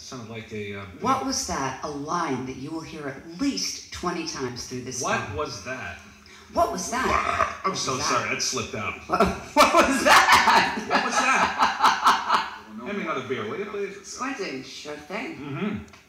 Sounded like a... what was that? A line that you will hear at least 20 times through this song. What was that? What was that? I'm so sorry, that slipped out. What was that? What was that? Hand me another beer, will you please? Squinting, sure thing. Mm-hmm.